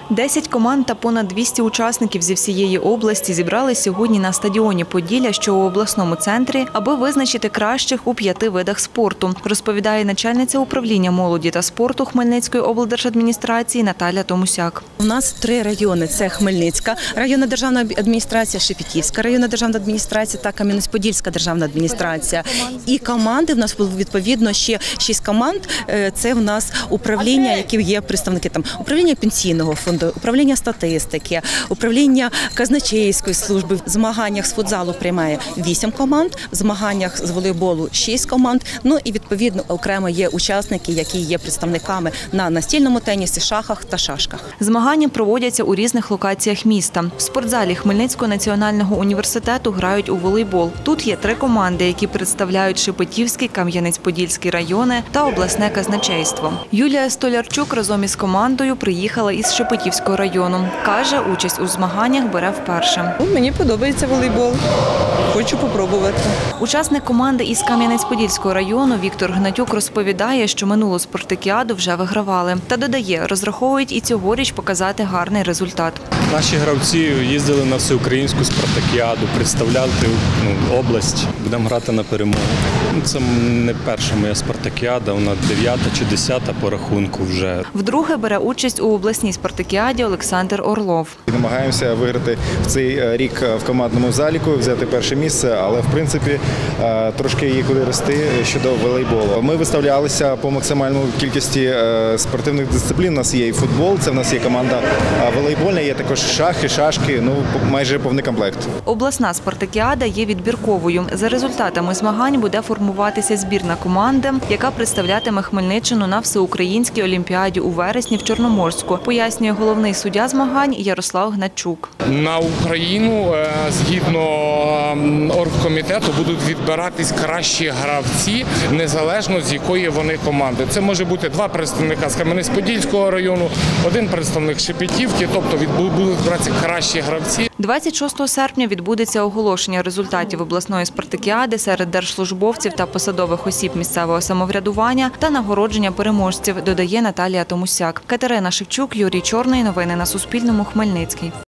10 команд та понад 200 учасників зі всієї області зібрались сьогодні на стадіоні «Поділля», що у обласному центрі, аби визначити кращих у 5 видах спорту, розповідає начальниця управління молоді та спорту Хмельницької облдержадміністрації Наталя Томусяк. У нас 3 райони – це Хмельницька районна державна адміністрація, Шепетівська районна державна адміністрація та Кам'янець-Подільська державна адміністрація. І команди, в нас відповідно ще 6 команд, це в нас управління, які є представники там управління пенсійного фонду, управління статистики, управління казначейської служби. В змаганнях з футзалу приймає 8 команд, в змаганнях з волейболу 6 команд. Ну і відповідно окремо є учасники, які є представниками на настільному тенісі, шахах та шашках. Змагання проводяться у різних локаціях міста. В спортзалі Хмельницького національного університету грають у волейбол. Тут є 3 команди, які представляють Шепетівський, Кам'янець-Подільський райони та обласне казначейство. Юлія Столярчук разом із командою приїхала із Шепетівського району. Каже, участь у змаганнях бере вперше. Мені подобається волейбол. Хочу спробувати. Учасник команди із Кам'янець-Подільського району Віктор Гнатюк розповідає, що минулу спартакіаду вже вигравали. Та додає, розраховують і цьогоріч показати гарний результат. Наші гравці їздили на всеукраїнську спартакіаду, представляли область. Будемо грати на перемогу. Це не перша моя спартакіада, вона 9 чи 10 по рахунку вже. Вдруге бере участь у обласній спартакіаді Олександр Орлов. Намагаємося виграти в цей рік в командному заліку, взяти перше місце, але в принципі трошки є куди рости щодо волейболу. Ми виставлялися по максимальній кількості спортивних дисциплін. У нас є і футбол, це в нас є команда волейбольна, є також шахи, шашки, майже повний комплект. Обласна спартакіада є відбірковою. За результатами змагань буде формуватися збірна команди, яка представлятиме Хмельниччину на всеукраїнській олімпіаді у вересні в Чорноморську, пояснює головний суддя змагань Ярослав Гнатчук. На Україну, згідно оргкомітету, будуть відбиратись кращі гравці, незалежно з якої вони команди. Це може бути 2 представника з Кам'янець-Подільського району, 1 представник Шепетівки, тобто будуть відбиратися кращі гравці. 26 серпня відбудеться оголошення результатів обласної спартакіади серед держслужбовців та посадових осіб місцевого самоврядування та нагородження переможців, додає Наталія Томусяк. Катерина Шевчук, Юрій Чорний. Новини на Суспільному. Хмельницький.